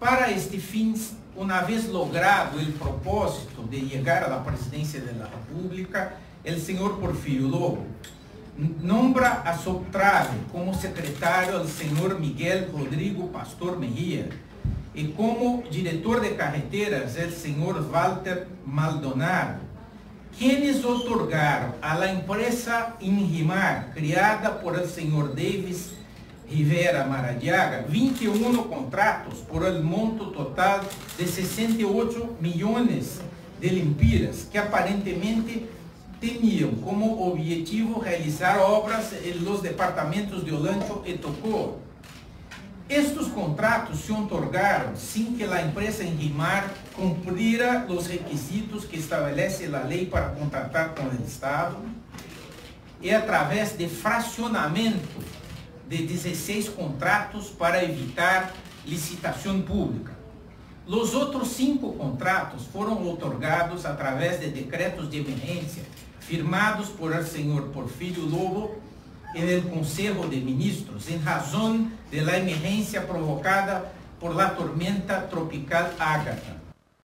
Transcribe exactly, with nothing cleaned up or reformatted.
Para este fin, una vez logrado el propósito de llegar a la presidencia de la República, el señor Porfirio Lobo nombra a su trave como secretario al señor Miguel Rodrigo Pastor Mejía y como director de carreteras el señor Walter Maldonado, quienes otorgaron a la empresa Inrimar, criada por el señor Davis Rivera Maradiaga, veinte y uno contratos por el monto total de sesenta y ocho millones de lempiras, que aparentemente tenían como objetivo realizar obras en los departamentos de Olancho y Tocó. Estos contratos se otorgaron sin que la empresa Inrimar cumpliera los requisitos que establece la ley para contratar con el Estado y a través de fraccionamiento de dieciséis contratos para evitar licitación pública. Los otros cinco contratos fueron otorgados a través de decretos de emergencia firmados por el señor Porfirio Lobo en el Consejo de Ministros en razón de la emergencia provocada por la tormenta tropical Ágata.